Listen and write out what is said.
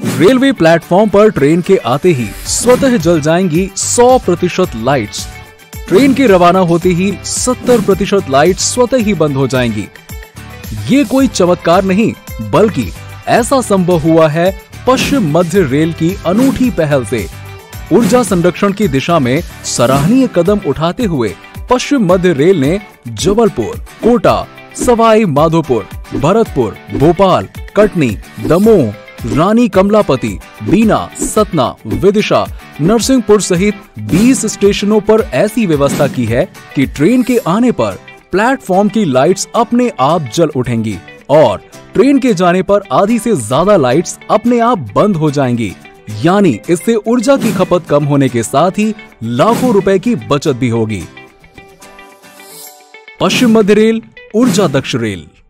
Railway platform पर train के आते ही स्वतः जल जाएंगी 100% लाइट्स। ट्रेन के रवाना होते ही 70% लाइट स्वतः ही बंद हो जाएंगी। ये कोई चमत्कार नहीं, बल्कि ऐसा संभव हुआ है पश्चिम मध्य रेल की अनूठी पहल से। ऊर्जा संरक्षण की दिशा में सराहनीय कदम उठाते हुए पश्चिम मध्य रेल ने जबलपुर, कोटा, सवाई माधोपुर, भरतपुर, भोपाल, कटनी, दमोह, रानी कमलापति, बीना, सतना, विदिशा, नरसिंहपुर सहित 20 स्टेशनों पर ऐसी व्यवस्था की है कि ट्रेन के आने पर प्लेटफॉर्म की लाइट्स अपने आप जल उठेंगी और ट्रेन के जाने पर आधी से ज्यादा लाइट्स अपने आप बंद हो जाएंगी। यानी इससे ऊर्जा की खपत कम होने के साथ ही लाखों रुपए की बचत भी होगी। पश्चिम मध्य रेल, ऊर्जा दक्ष रेल।